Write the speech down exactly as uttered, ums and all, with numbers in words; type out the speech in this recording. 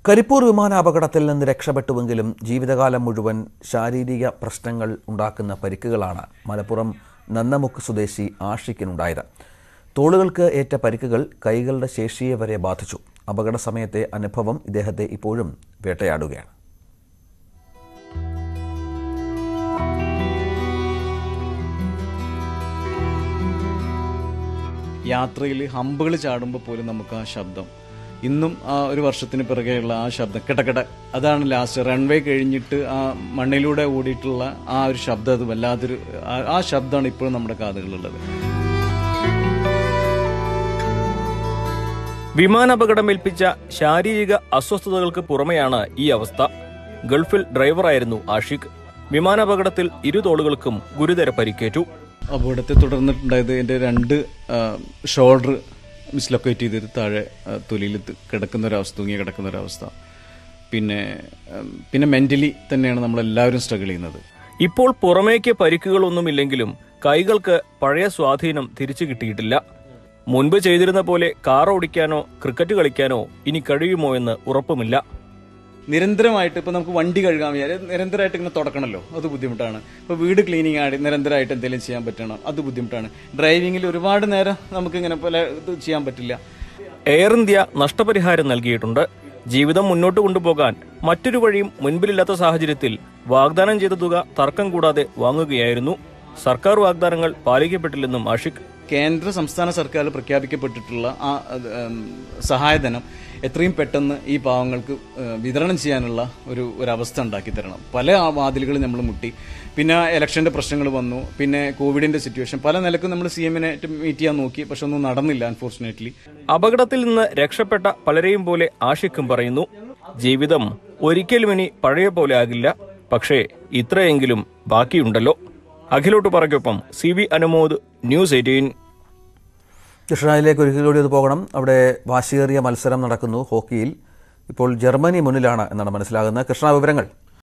കരിപ്പൂർ വിമാനാപകടത്തിൽ നിന്ന് രക്ഷപ്പെട്ടുവെങ്കിലും ജീവിതകാലം മുഴുവൻ ശാരീരിക പ്രശ്നങ്ങൾ ഉണ്ടാക്കുന്ന പരിക്കുകളാണ് മലപ്പുറം നന്നമുക്ക് സ്വദേശി ആഷിഖിനുണ്ടായത്. തോളുകൾക്ക് ഏറ്റ പരിക്കുകൾ കൈകളുടെ ശേഷിയെ വരെ ബാധിച്ചു. അപകട സമയത്തെ അനുഭവം ഇദ്ദേഹത്തെ ഇപ്പോഴും വേട്ടയാടുകയാണ്. യാത്രയിൽ ഹമ്പുകൾ ചാടുമ്പോൾ പോലും നമുക്ക് ആ ശബ്ദം ഇന്നും ആ ഒരു വർഷത്തിന് പിറകെയുള്ള ആ ശബ്ദം കിടക്കിട അതാണ് ലാസ്റ്റ് റൺവേ കഴിഞ്ഞിട്ട് ആ മണ്ണിലൂടെ ഓടിയിട്ടുള്ള ആ ഒരു ശബ്ദം, അത് വല്ലാതൊരു ആ ശബ്ദമാണ് ഇപ്പോഴും നമ്മുടെ കാതുകളിലുള്ളത്. വിമാനാപകടമേൽപ്പിച്ച ശാരീരിക അസ്വസ്ഥതകൾക്ക് പുറമെയാണ് ഈ അവസ്ഥ. ഗൾഫിൽ ഡ്രൈവറായിരുന്നു ആഷിഖ്. വിമാനാപകടത്തിൽ ഇരു തോളുകൾക്കും ഗുരുതര പരിക്കേറ്റു. അപകടത്തെ തുടർന്നിട്ടുണ്ടായത് എൻ്റെ രണ്ട് ഷോൾഡർ മിസ്ലൊക്കേറ്റ് ചെയ്തിട്ട് താഴെ തൊലിയിൽ കിടക്കുന്നൊരവസ്ഥ, തൂങ്ങി കിടക്കുന്നൊരവസ്ഥ. പിന്നെ പിന്നെ മെന്റലി തന്നെയാണ് നമ്മളെല്ലാവരും സ്ട്രഗിൾ ചെയ്യുന്നത്. ഇപ്പോൾ പുറമേക്ക് പരിക്കുകളൊന്നുമില്ലെങ്കിലും കൈകൾക്ക് പഴയ സ്വാധീനം തിരിച്ചു കിട്ടിയിട്ടില്ല. മുൻപ് ചെയ്തിരുന്ന പോലെ കാർ ഓടിക്കാനോ ക്രിക്കറ്റ് കളിക്കാനോ ഇനി കഴിയുമോ എന്ന് ഉറപ്പുമില്ല. നിരന്തരമായിട്ട് ഇപ്പോൾ നമുക്ക് വണ്ടി കഴുകാൻ വിചാരിച്ചാൽ നിരന്തരമായിട്ട് ഇങ്ങനെ തുടക്കണമല്ലോ, അത് ബുദ്ധിമുട്ടാണ്. ഇപ്പോൾ വീട് ക്ലീനിങ് ആയിട്ട് നിരന്തരമായിട്ട് എന്തെങ്കിലും ചെയ്യാൻ പറ്റണം, അത് ബുദ്ധിമുട്ടാണ്. ഡ്രൈവിങ്ങിൽ ഒരുപാട് നേരം നമുക്ക് ഇങ്ങനെ പോലെ ഇത് ചെയ്യാൻ പറ്റില്ല. എയർ ഇന്ത്യ നഷ്ടപരിഹാരം നൽകിയിട്ടുണ്ട്. ജീവിതം മുന്നോട്ട് കൊണ്ടുപോകാൻ മറ്റൊരു വഴിയും മുൻപിലില്ലാത്ത സാഹചര്യത്തിൽ വാഗ്ദാനം ചെയ്ത തുക തർക്കം കൂടാതെ വാങ്ങുകയായിരുന്നു. സർക്കാർ വാഗ്ദാനങ്ങൾ പാലിക്കപ്പെട്ടില്ലെന്നും ആഷിഖ്. കേന്ദ്ര സംസ്ഥാന സർക്കാർ പ്രഖ്യാപിക്കപ്പെട്ടിട്ടുള്ള ആ സഹായധനം എത്രയും പെട്ടെന്ന് ഈ പാവങ്ങൾക്ക് വിതരണം ചെയ്യാനുള്ള ഒരു ഒരവസ്ഥ ഉണ്ടാക്കി തരണം. പല വാതിലുകളും നമ്മൾ മുട്ടി. പിന്നെ ഇലക്ഷൻ്റെ പ്രശ്നങ്ങൾ വന്നു, പിന്നെ കോവിഡിന്റെ സിറ്റുവേഷൻ, പല നിലക്കും നമ്മൾ സി എമ്മിനെ മീറ്റ് ചെയ്യാൻ നോക്കി, പക്ഷെ ഒന്നും നടന്നില്ല അൺഫോർച്ചുനേറ്റ്ലി. അപകടത്തിൽ നിന്ന് രക്ഷപ്പെട്ട പലരെയും പോലെ ആഷിഖും പറയുന്നു, ജീവിതം ഒരിക്കലും ഇനി പഴയ പോലെ ആകില്ല, പക്ഷേ ഇത്രയെങ്കിലും ബാക്കിയുണ്ടല്ലോ. അഖിലോട്ട് പറയ്ക്കൊപ്പം C V Anumod, news eighteen. കൃഷ്ണയിലേക്ക് ഒരിക്കൽ കൂടി ഒന്ന് പോകണം. അവിടെ വാശിയേറിയ മത്സരം നടക്കുന്നു ഹോക്കിയിൽ. ഇപ്പോൾ ജർമ്മനി മുന്നിലാണ് എന്നാണ് മനസ്സിലാകുന്നത്. കൃഷ്ണ, വിവരങ്ങൾ.